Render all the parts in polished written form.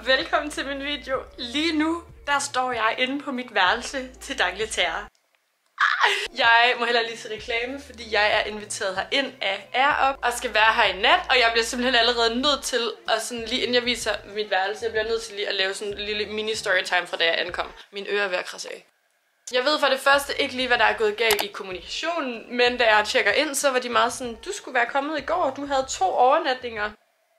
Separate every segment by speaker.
Speaker 1: velkommen til min video. Lige nu, der står jeg inde på mit værelse til D'Angleterre. Jeg må heller lige se reklame, fordi jeg er inviteret herind af AirUp og skal være her i nat, og jeg bliver simpelthen allerede nødt til at sådan lige inden jeg viser mit værelse, jeg bliver nødt til lige at lave sådan en lille mini storytime fra da jeg ankom. Mine ører er ved at krasse af. Jeg ved for det første ikke lige, hvad der er gået galt i kommunikationen, men da jeg tjekker ind, så var de meget sådan, du skulle være kommet i går, du havde 2 overnatninger.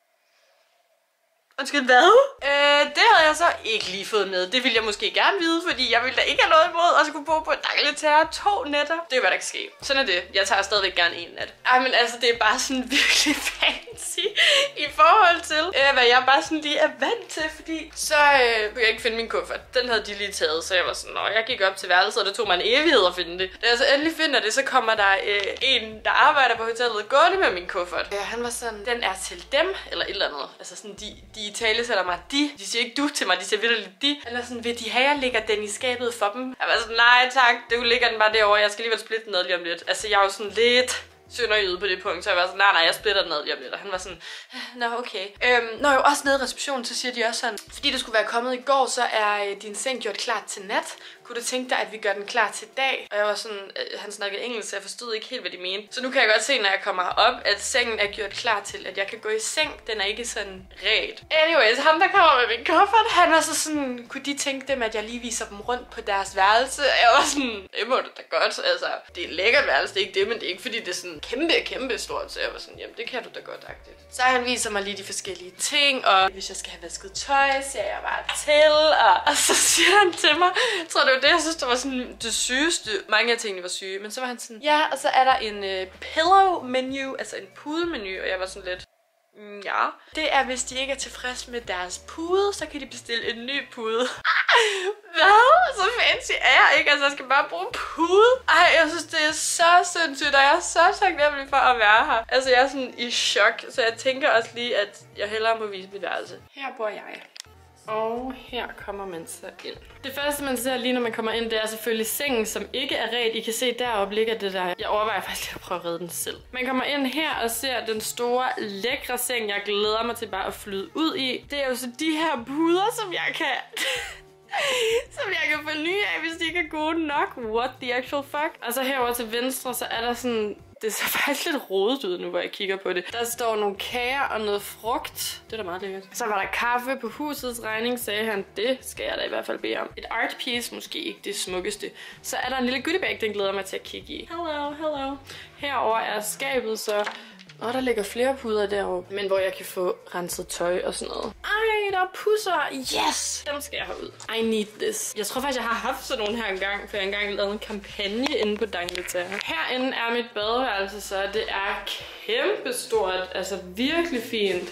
Speaker 1: Undskyld, hvad? Det havde jeg så ikke lige fået med. Det ville jeg måske gerne vide, fordi jeg ville da ikke have noget imod at skulle bo på D'Angleterre 2 nætter. Det er hvad der kan ske. Sådan er det. Jeg tager stadigvæk gerne 1 nat. Ej, men altså, det er bare sådan virkelig fancy i forhold til, hvad jeg bare sådan lige er vant til, fordi så kunne jeg ikke finde min kuffert. Den havde de lige taget, så jeg var sådan, jeg gik op til værelset, og det tog mig en evighed at finde det. Da jeg så endelig finder det, så kommer der en, der arbejder på hotellet, gående med min kuffert. Han var sådan, den er til dem, eller et eller andet. Altså sådan, de italesætter mig de siger ikke du til mig, de siger vitterligt de. Eller sådan, vil de have, jeg lægger den i skabet for dem? Jeg var sådan, nej tak, du lægger den bare derovre, jeg skal alligevel splitte den ned lige om lidt. Altså, jeg er jo sådan lidt sønderjyde på det punkt, så jeg var sådan, nej, jeg splitter den ned lige om lidt. Og han var sådan, nå okay. Når jeg var også nede i receptionen, så siger de også sådan, fordi du skulle være kommet i går, så er din seng gjort klar til nat. Kunne du tænke dig, at vi gør den klar til i dag? Og jeg var sådan, han snakkede engelsk, så jeg forstod ikke helt, hvad de mente. Så nu kan jeg godt se, når jeg kommer op, at sengen er gjort klar til, at jeg kan gå i seng. Den er ikke sådan ret. Anyways, ham der kommer med min kuffert, han var så sådan, kunne de tænke dem, at jeg lige viser dem rundt på deres værelse? Jeg var sådan, det må du da godt. Altså, det er et lækkert værelse, det er ikke det, men det er ikke fordi, det er sådan kæmpe stort. Så jeg var sådan, jamen det kan du da godt, agtigt. Så han viser mig lige de forskellige ting, og hvis jeg skal have vasket tøj, siger jeg bare til, og så siger han til mig, jeg tror det var det, jeg synes, det var sådan det sygeste. Mange af tingene var syge, men så var han sådan, ja, og så er der en pillow menu, altså en pudemenu, og jeg var sådan lidt, ja. Det er, hvis de ikke er tilfreds med deres pude, så kan de bestille en ny pude. Hvad? Så fancy er jeg ikke, altså jeg skal bare bruge pude. Ej, jeg synes, det er så sindssygt, og jeg er så taknemmelig for at være her. Altså, jeg er sådan i chok, så jeg tænker også lige, at jeg hellere må vise mit værelse. Her bor jeg. Og her kommer man så ind. Det første, man ser lige når man kommer ind, det er selvfølgelig sengen, som ikke er ret. I kan se, deroppe ligger det der. Jeg overvejer faktisk lige at prøve at redde den selv. Man kommer ind her og ser den store, lækre seng, jeg glæder mig til bare at flyde ud i. Det er jo så de her puder, som jeg kan... som jeg kan få nye af, hvis de ikke er gode nok. What the actual fuck? Og så herover til venstre, så er der sådan... Det ser faktisk lidt rodet ud nu, hvor jeg kigger på det. Der står nogle kager og noget frugt. Det er da meget lækkert. Så var der kaffe på husets regning, sagde han. Det skal jeg da i hvert fald bede om. Et art piece, måske ikke det smukkeste. Så er der en lille goodiebag, den glæder mig til at kigge i. Hello. Herover er skabet, så... Og der ligger flere puder deroppe, men hvor jeg kan få renset tøj og sådan noget. Ej, der er pusser! Yes! Dem skal jeg have ud. I need this. Jeg tror faktisk, jeg har haft sådan nogle her engang, for jeg engang lavede en kampagne inde på D'Angleterre. Herinde er mit badeværelse, så det er kæmpestort. Altså virkelig fint.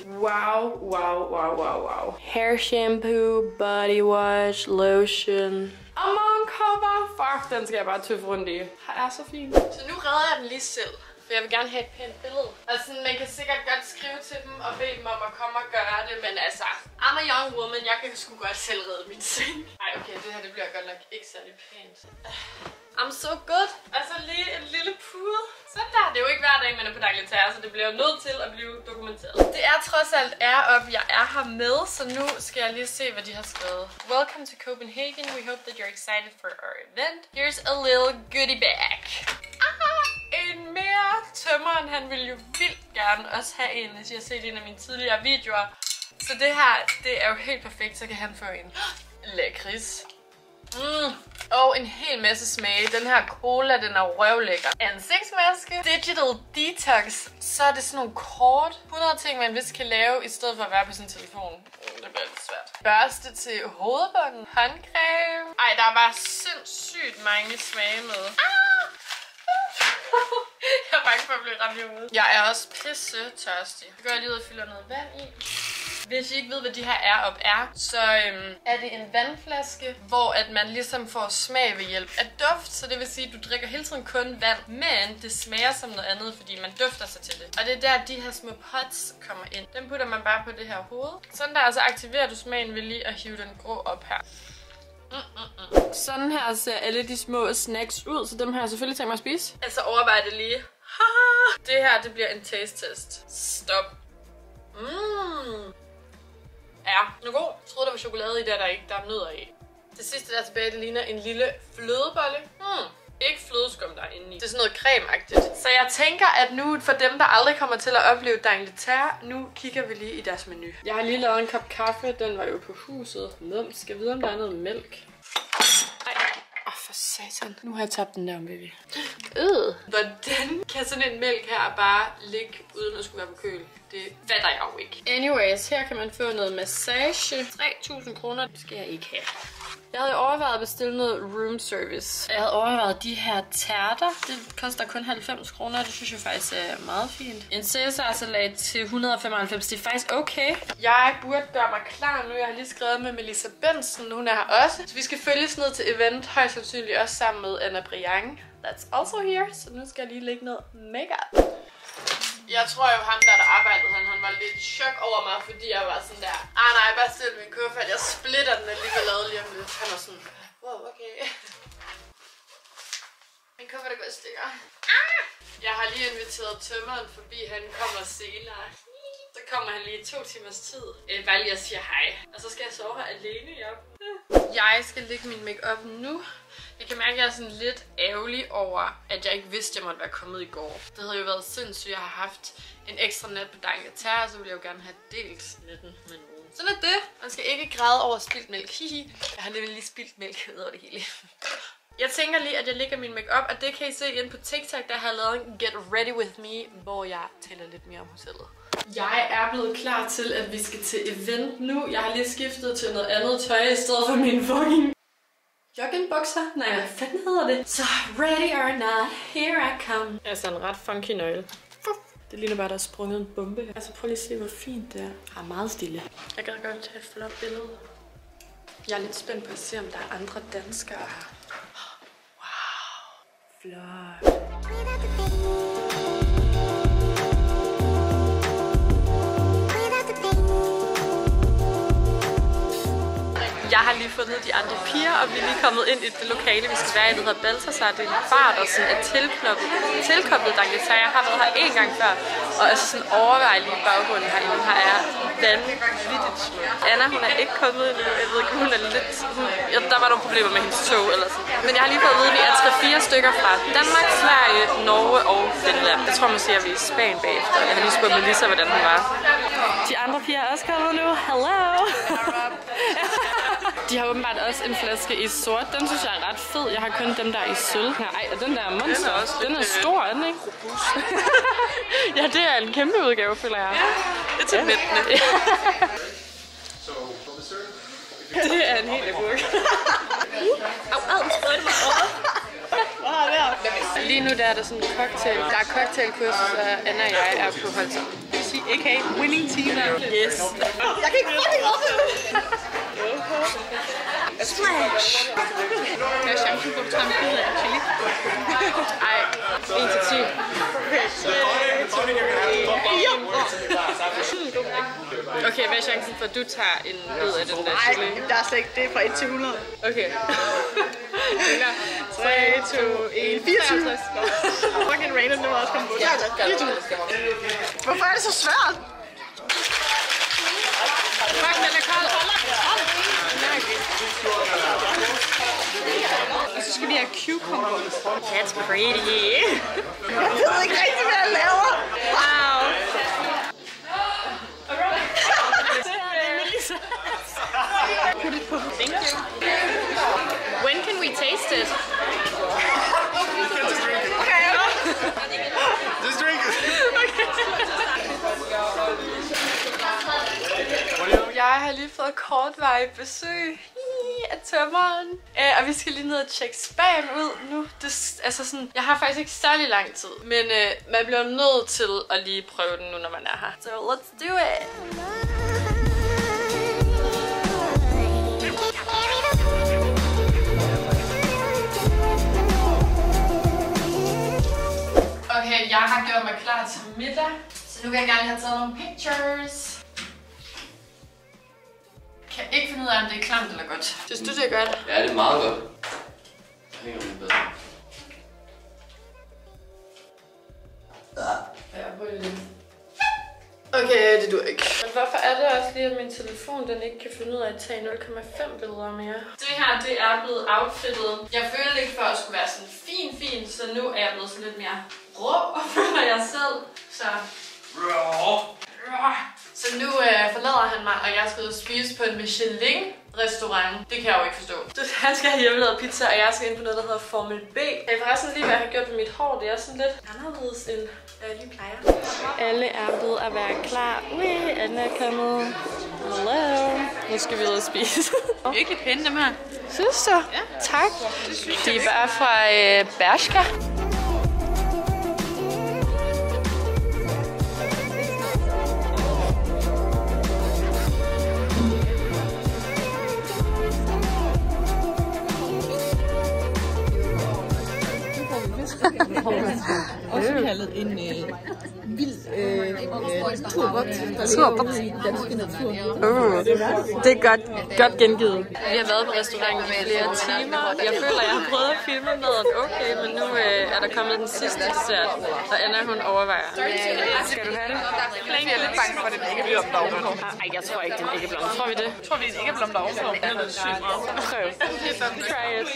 Speaker 1: Wow. Hair shampoo, body wash, lotion. Og morgencover. Fuck, den skal jeg bare tøffe rundt i. Det er så fint. Så nu redder jeg den lige selv. For jeg vil gerne have et pænt billede. Og sådan, man kan sikkert godt skrive til dem og bede dem om at komme og gøre det, men altså, I'm a young woman, jeg kan sgu godt selv redde min seng. Ej, okay, det her det bliver godt nok ikke særlig pænt. I'm so good. Altså lige en lille pude. Sådan der. Det er jo ikke hver dag, man er på D'Angleterre, så det bliver jo nødt til at blive dokumenteret. Det er trods alt AirUp, jeg er her med, så nu skal jeg lige se, hvad de har skrevet. Welcome to Copenhagen. We hope that you're excited for our event. Here's a little goodie bag. En mere tømmeren, han ville jo vildt gerne også have en, hvis jeg har set en af mine tidligere videoer. Så det her, det er jo helt perfekt, så kan han få en lakrids. Og en hel masse smage. Den her cola, den er røvlækker. Ansigtsmaske. Digital detox. Så er det sådan nogle kort. 100 ting, man vist kan lave, i stedet for at være på sin telefon. Det bliver lidt svært. Børste til hovedbunden. Håndcreme. Ej, der er bare sindssygt mange smage med. Jeg er bange for at blive ramt i hovedet. Jeg er også pisse tørstig. Så går jeg lige ud og fylder noget vand i. Hvis I ikke ved, hvad de her AirUp er, så er det en vandflaske, hvor at man ligesom får smag ved hjælp af duft. Så det vil sige, at du drikker hele tiden kun vand, men det smager som noget andet, fordi man dufter sig til det. Og det er der, de her små pots kommer ind. Dem putter man bare på det her hoved. Sådan der, så aktiverer du smagen ved lige at hive den grå op her. Sådan her ser alle de små snacks ud, så dem har jeg selvfølgelig tænkt mig at spise. Altså overvej det lige. Det her, det bliver en taste test. Stop. Ja, den er god. Jeg troede, der var chokolade i det, der ikke. Der er nødder i. Det sidste der er tilbage, det ligner en lille flødebolle. Ikke flødeskum, der er inde i. Det er sådan noget cremeagtigt. Så jeg tænker, at nu for dem, der aldrig kommer til at opleve d'Angleterre, nu kigger vi lige i deres menu. Jeg har lige lavet en kop kaffe. Den var jo på huset. Skal jeg vide, om der er noget mælk? For satan. Nu har jeg tabt den der, baby. Hvordan kan sådan en mælk her bare ligge uden at skulle være på køl? Det fatter jeg jo ikke. Anyways, her kan man få noget massage. 3.000 kroner. Det skal jeg ikke have. Jeg havde overvejet at bestille noget room service. Jeg havde overvejet de her tærter. Det koster kun 90 kroner. Det synes jeg faktisk er meget fint. En Cæsar-salat til 195. Det er faktisk okay. Jeg burde gøre mig klar nu. Jeg har lige skrevet med Melissa Benson. Hun er her også. Så vi skal følges ned til event. Højst sandsynligt også sammen med Anna Briang. That's also here. Så nu skal jeg lige lægge noget makeup. Jeg tror jo, ham der arbejdede, han var lidt i chok over mig, fordi jeg var sådan der, nej, bare stil min kuffert, jeg splitter den alligevel lige om lidt. Han var sådan, wow, okay. Min kuffert er gået i stykker. Jeg har lige inviteret tømmeren forbi, han kommer senere. Så kommer han lige i 2 timers tid. Bare lige at sige hej. Og så skal jeg sove her alene i aften. Jeg skal lægge min makeup nu. Jeg kan mærke, at jeg er sådan lidt ærgerlig over, at jeg ikke vidste, at jeg måtte være kommet i går. Det havde jo været sindssygt. Jeg har haft en ekstra nat på d'Angleterre, og så ville jeg jo gerne have delt natten med nogen. Sådan er det. Man skal ikke græde over spildt mælk. Hihi. Jeg har lige spildt mælk ud over det hele. Jeg tænker lige, at jeg lægger min makeup, og det kan I se ind på TikTok, der har lavet en Get Ready With Me, hvor jeg taler lidt mere om hotellet. Jeg er blevet klar til, at vi skal til event nu. Jeg har lige skiftet til noget andet tøj i stedet for min fucking joggingbukser. Nej, hvad fanden hedder det? Så ready or not, here I come. Altså en ret funky nøgle. Det ligner bare, der er sprunget en bombe her. Altså prøv lige at se, hvor fint det er. Jeg er meget stille. Jeg kan godt tage et flot billede. Jeg er lidt spændt på at se, om der er andre danskere her. Wow. Flot. Jeg har lige fundet de andre piger, og vi er lige kommet ind i det lokale, vi skal være i. Det hedder Balthazar. Det er en bar, der sådan er tilkoblet d'Angleterre. Jeg har været her en gang før, og altså sådan overvejer lige baggrunden herinde. Her er vanvittigt smuk. Anna, hun er ikke kommet endnu. Jeg ved ikke, hun er lidt... der var nogle problemer med hendes tog eller sådan. Men jeg har lige fået at vide, at vi er 3-4 stykker fra Danmark, Sverige, Norge og Finland. Jeg tror måske, at vi er i Spanien bagefter. Jeg har lige spurgt Melissa, hvordan hun var. De andre piger er også kommet nu. Hello! De har åbenbart også en flaske i sort. Den synes jeg er ret fed. Jeg har kun dem der i sølv. Ej, og den der monster. Den er stor, er den ikke? Ja, det er en kæmpe udgave, føler jeg. Ja, det er til mættene. Det er en helt agurk. Lige nu der er der sådan en cocktail. Der er cocktailkursus, og Anna og jeg er på hold sammen. Sige a.k.a. winning team. Yes. Jeg kan ikke fucking overføre. Splash! Hvad er chancen på, at du tager en bid af chili? Ej, 1 til 10. Okay, hvad er chancen for, at du tager en bid af den der chili?
Speaker 2: Nej, der er slet ikke. Det er fra 1 til 100.
Speaker 1: Okay.
Speaker 2: 3, 2, 1, 24. Fucking random, det var også kommet på. 24. Hvorfor er det så svært?
Speaker 1: Fuck, den er kold.
Speaker 2: Og så skal vi have cucumber.
Speaker 1: That's pretty.
Speaker 2: Jeg ved ikke rigtig, hvad jeg laver.
Speaker 1: Wow.
Speaker 2: Put it på.
Speaker 1: Thank you. When can we taste it?
Speaker 2: Okay.
Speaker 3: Just drink it.
Speaker 1: Jeg har lige fået kortvarig besøg af tømmeren. Og vi skal lige ned og tjekke spagen ud nu. Det, altså sådan, jeg har faktisk ikke særlig lang tid, men man bliver nødt til at lige prøve den nu, når man er her. So let's do it! Okay, jeg har gjort mig klar til middag, så nu vil jeg gerne have taget nogle pictures. Jeg kan ikke finde ud af, om det er klamt eller godt. Synes du, det er godt?
Speaker 4: Ja, det er meget godt. Jeg hænger lidt bedre.
Speaker 1: Ja, prøv lige. Okay, det duer ikke. Man hvorfor er det også lige, at min telefon den ikke kan finde ud af at tage 0,5 billeder mere? Det her, det er blevet outfittet. Jeg følte ikke for at skulle være sådan fin, så nu er jeg blevet sådan lidt mere rå for jeg selv. Så nu forlader han mig, og jeg skal ud og spise på en Michelin-restaurant. Det kan jeg jo ikke forstå. Han skal have hjemmelavet pizza, og jeg skal ind på noget, der hedder Formel B. Jeg vil forresten lige, hvad jeg har gjort med mit hår. Det er sådan lidt anderledes end jeg lige plejer. Alle er blevet at være klar. Ui, Anna er kommet. Hello. Nu skal vi ud og spise.
Speaker 2: Virkelig pæne dem her.
Speaker 1: Synes du? Ja. Tak. De er bare fra Bershka.
Speaker 2: Også kaldet en vild turbot, der ligger i den danske natur.
Speaker 1: Det er godt gengivet. Vi har været på restauranten i flere timer. Jeg føler, jeg har prøvet at filme maden okay, men nu er der kommet den sidste dessert, og Anna hun overvejer. Skal du have det?
Speaker 2: Jeg er lidt bange for, at den ikke bliver ovenpå.
Speaker 1: Ej, jeg tror ikke, den ikke blomster. Tror vi det?
Speaker 2: Jeg tror, vi er en æggeblom der ovenpå. Den er sygt meget.
Speaker 1: Prøv. Try it.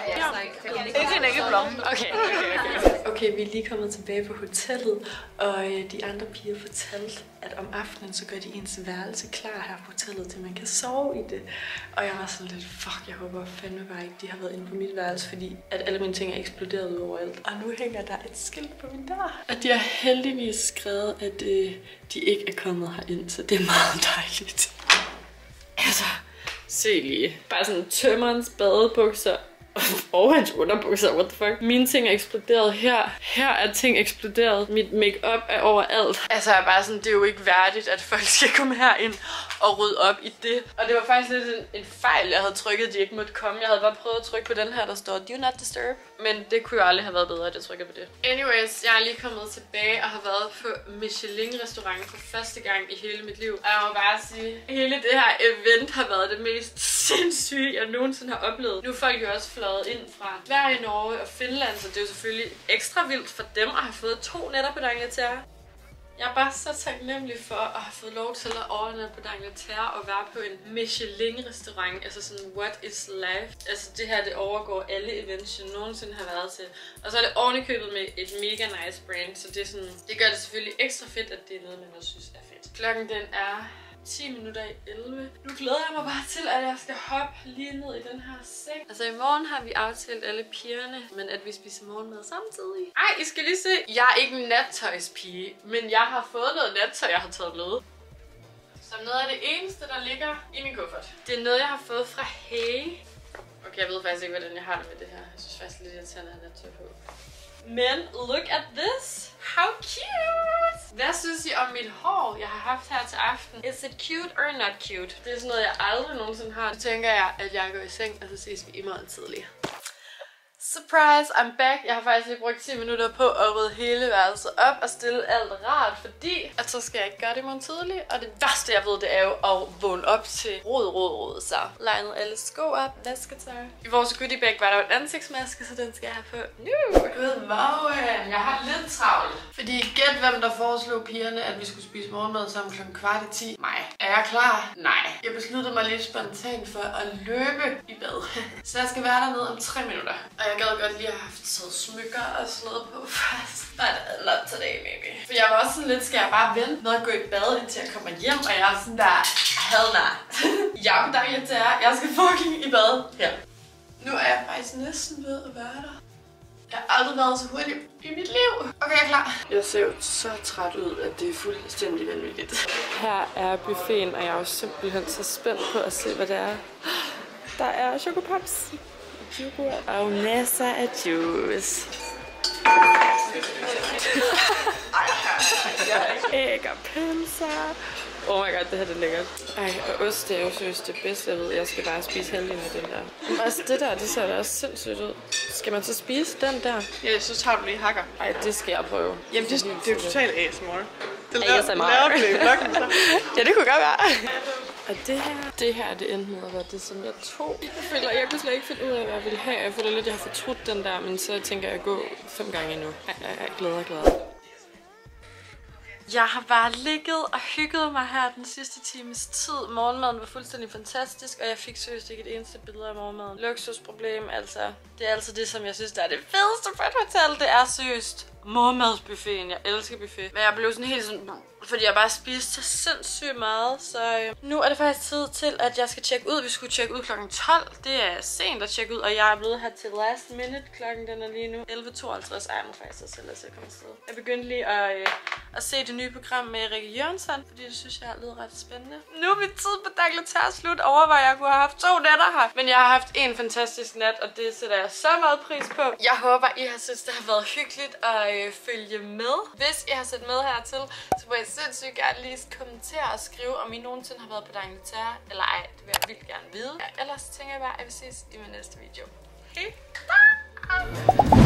Speaker 2: Ikke en æggeblom.
Speaker 1: Okay. Okay, vi er lige kommet tilbage på hotellet, og de andre piger fortalte, at om aftenen så gør de ens værelse klar her på hotellet, til man kan sove i det. Og jeg var sådan lidt, fuck, jeg håber fandme bare ikke, de har været inde på mit værelse, fordi at alle mine ting er eksploderet ud overalt. Og nu hænger der et skilt på min dør. Og de har heldigvis skrevet, at de ikke er kommet herind, så det er meget dejligt. Altså, se lige. Bare sådan tømmerens badebukser og hans underbukser, what the fuck. Mine ting er eksploderet her. Her er ting eksploderet. Mit makeup er overalt. Altså, jeg er bare sådan, det er jo ikke værdigt, at folk skal komme herind og rydde op i det. Og det var faktisk lidt en fejl, jeg havde trykket, at de ikke måtte komme. Jeg havde bare prøvet at trykke på den her, der står Do Not Disturb. Men det kunne jo aldrig have været bedre, at jeg trykker på det. Anyways, jeg er lige kommet tilbage og har været på Michelin-restaurant for første gang i hele mit liv. Og jeg må bare sige, hele det her event har været det mest sindssyge, jeg nogensinde har oplevet. Nu er folk jo også fløjet ind fra Sverige, Norge og Finland, så det er jo selvfølgelig ekstra vildt for dem at have fået 2 nætter på D'Angleterre. Jeg er bare så taknemmelig for at have fået lov til at overnatte på D'Angleterre og være på en Michelin-restaurant. Altså sådan, what is life? Altså det her, det overgår alle events, jeg nogensinde har været til. Og så er det ovenikøbet med et mega nice brand, så det er sådan, det gør det selvfølgelig ekstra fedt, at det er noget, man også synes er fedt. Klokken den er 10 minutter i 11. Nu glæder jeg mig bare til, at jeg skal hoppe lige ned i den her seng. Altså i morgen har vi aftalt alle pigerne, men at vi spiser morgenmad samtidig. Ej, I skal lige se. Jeg er ikke en nattøjspige, men jeg har fået noget nattøj, jeg har taget med. Som noget af det eneste, der ligger i min kuffert. Det er noget, jeg har fået fra Hey. Okay, jeg ved faktisk ikke, hvordan jeg har det med det her. Jeg synes faktisk lidt irriterende at have nattøj på. Men look at this! How cute! Hvad synes I om mit hår, jeg har haft her til aften? Is it cute or not cute? Det er sådan noget, jeg aldrig nogensinde har. Så tænker jeg, at jeg går i seng, og så ses vi i morgen tidlig. Surprise, I'm back. Jeg har faktisk lige brugt 10 minutter på at rydde hele værelset op og stille alt rart, fordi at så skal jeg ikke gøre det i morgen tidlig. Og det værste, jeg ved, det er jo at vågne op til rod. Så legnet alle sko op, vasketøj. I vores goodiebag var der jo en ansigtsmaske, så den skal jeg have på nu. Godmorgen. Jeg har lidt travlt. Fordi gæt hvem der foreslog pigerne, at vi skulle spise morgenmad sammen kl. 9:15. Mig. Er jeg klar? Nej. Jeg besluttede mig lidt spontant for at løbe i bad. Så jeg skal være dernede om 3 minutter. Og jeg gad godt lige at have haft sådan smykker og sådan noget på først. But not today, maybe. For jeg var også sådan lidt, skal jeg bare vente med at gå i bad, indtil jeg kommer hjem. Og jeg er sådan der, hell nah. Jeg skal fucking i bad her. Nu er jeg faktisk næsten ved at være der. Jeg har aldrig været så hurtigt i mit liv. Okay, jeg er klar. Jeg ser jo så træt ud, at det er fuldstændig vanvittigt. Her er buffeten, og jeg er jo simpelthen så spændt på at se, hvad det er. Der er chokopops. Og masser af juice. Æg og pølser. Oh my god, det her det er lækkert. Ej, og ost det er jo seriøst det bedste, jeg ved. Jeg skal bare spise halvdelen af den der. Men også det der, det ser da også sindssygt ud. Skal man så spise den der?
Speaker 2: Ja, så tager du lige hakker.
Speaker 1: Ej, det skal jeg prøve.
Speaker 2: Jamen, det er jo totalt ASMR. Det
Speaker 1: ASMR.
Speaker 2: laver du i vloggen så.
Speaker 1: Ja, det kunne godt være. Og det her, det endte med at være det, som jeg tog. Jeg kunne slet ikke finde ud af, hvad jeg ville have. Jeg føler lidt, at jeg har fortrudt den der, men så tænker jeg at gå 5 gange endnu. Jeg glæder. Jeg har bare ligget og hygget mig her den sidste times tid. Morgenmaden var fuldstændig fantastisk, og jeg fik seriøst ikke et eneste billede af morgenmaden. Luksusproblem, altså. Det er altså det, som jeg synes, der er det fedeste på et hotel. Det er seriøst morgenmadsbuffeten. Jeg elsker buffet. Men jeg blev sådan helt sådan... Fordi jeg bare spiste så sindssygt meget, så nu er det faktisk tid til, at jeg skal tjekke ud. Vi skulle tjekke ud klokken 12. Det er sent at tjekke ud, og jeg er blevet her til last minute. Klokken den er lige nu 11.52. Ej, nu faktisk også selv, at jeg kommer afsted. Jeg begyndte lige at se det nye program med Rikke Jørgensen, fordi det synes jeg lyder ret spændende. Nu er min tid på D'Angleterre slut. Overvejer, jeg kunne have haft 2 nætter her. Men jeg har haft en fantastisk nat, og det sætter jeg så meget pris på. Jeg håber, I har syntes, det har været hyggeligt at følge med. Hvis I har set med hertil, så må I sindssygt gerne lige kommentere og skrive, om I nogensinde har været på D'Angleterre, eller ej. Det vil jeg vildt gerne vide. Ellers tænker jeg bare, at vi ses i min næste video. Hej!